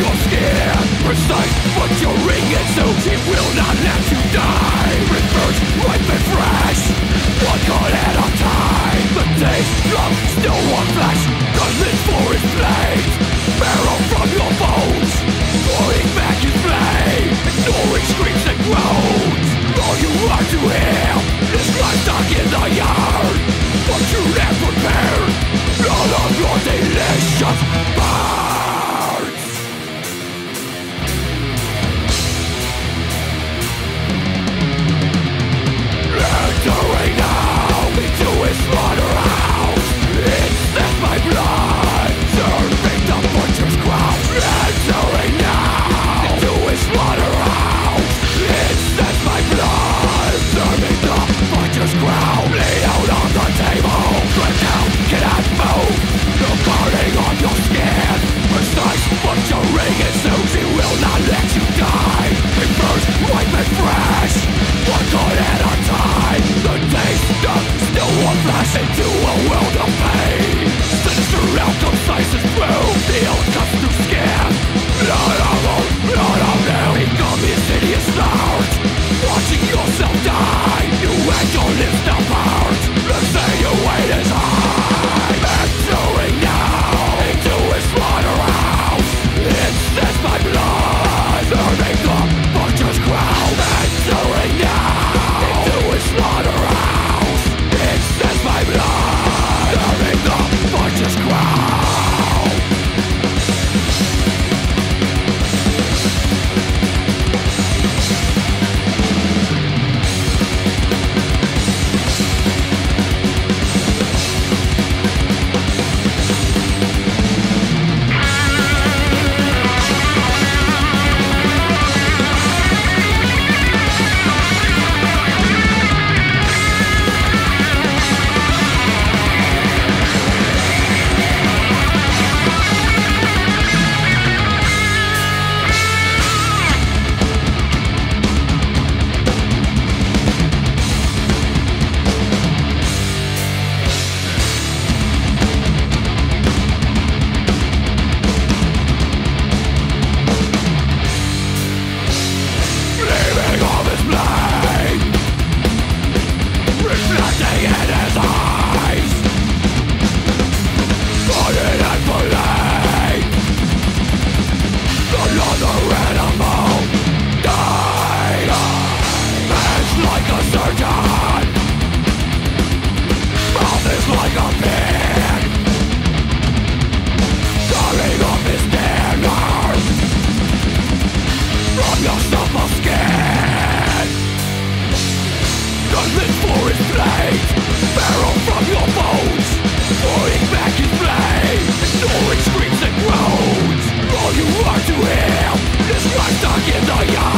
your skin. Precise, but your ring is so it will not let you die. Reverse, ripe and fresh, one cut at a time. The taste of still one flesh, gunless for its blade. Marrow from your bones, pouring back his blade. Ignoring screams and groans. All you are to hear is livestock in the yard. But you have prepared none of your delicious birds. Entering now into his slaughterhouse. It sets my blood, serving the butcher's crown. Entering now into his slaughterhouse. It sets my blood, serving the butcher's crown. Lay out on the table, drink out, cannot move. The burning on your skin, precise, but your ring is loose. It will not let you die. Reverse, ripe and fresh, one cut at a time. The taste of still one flash into a world of pain. Sinister outcome slices through the unaccustomed skin. Blood of them become insidious snarls. Watching yourself die, you act your lips apart. Let's say your weight is high. Entering now into his slaughterhouse. It sets my blood, serving the butcher's crown. Entering now into his slaughterhouse. It sets my blood, serving the butcher's crown. Ignoring screams and groans. All you are to him is livestock in the yard.